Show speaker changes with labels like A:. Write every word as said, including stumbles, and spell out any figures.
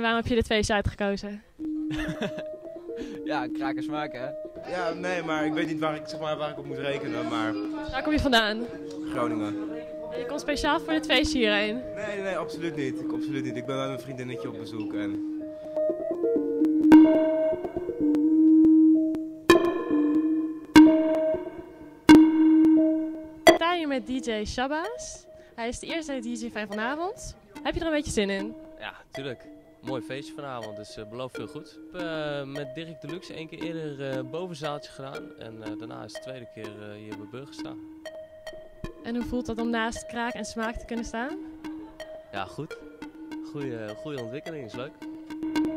A: waarom heb je dit feestje uitgekozen?
B: Ja, kraken smaak hè?
C: Ja, nee, maar ik weet niet waar ik, zeg maar, waar ik op moet rekenen, maar
A: Waar kom je vandaan?
C: Groningen.
A: Je komt speciaal voor dit feestje hierheen.
C: Nee, nee, absoluut niet. Ik, absoluut niet. Ik ben met mijn vriendinnetje op bezoek en...
A: Ik sta hier met D J Shabazz. Hij is de eerste D J van vanavond. Heb je er een beetje zin in?
B: Ja, tuurlijk. Mooi feestje vanavond, dus uh, belooft veel goed. Ik heb uh, met Dirk Deluxe één keer eerder uh, bovenzaaltje gedaan. En uh, daarna is de tweede keer uh, hier bij Burger gestaan.
A: En hoe voelt dat om naast kraak en smaak te kunnen staan?
B: Ja, goed. Goeie, goeie ontwikkeling, is leuk.